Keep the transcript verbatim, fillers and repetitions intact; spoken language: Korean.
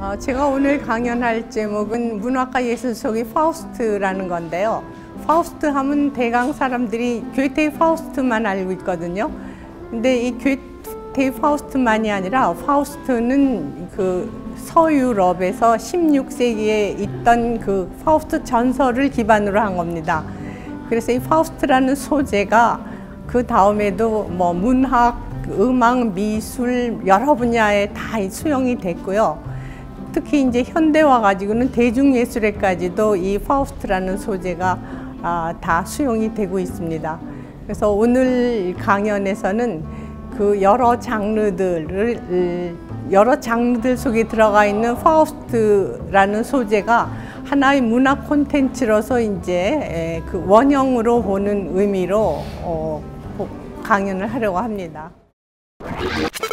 어, 제가 오늘 강연할 제목은 문학과 예술 속의 파우스트라는 건데요. 파우스트 하면 대강 사람들이 괴테의 파우스트만 알고 있거든요. 근데 이 괴테의 파우스트만이 아니라 파우스트는 그 서유럽에서 십육 세기에 있던 그 파우스트 전설을 기반으로 한 겁니다. 그래서 이 파우스트라는 소재가 그 다음에도 뭐 문학, 음악, 미술 여러 분야에 다 수용이 됐고요. 특히 이제 현대화 가지고는 대중예술에까지도 이 파우스트라는 소재가 아, 다 수용이 되고 있습니다. 그래서 오늘 강연에서는 그 여러 장르들을 여러 장르들 속에 들어가 있는 파우스트라는 소재가 하나의 문학 콘텐츠로서 이제 그 원형으로 보는 의미로 어, 강연을 하려고 합니다.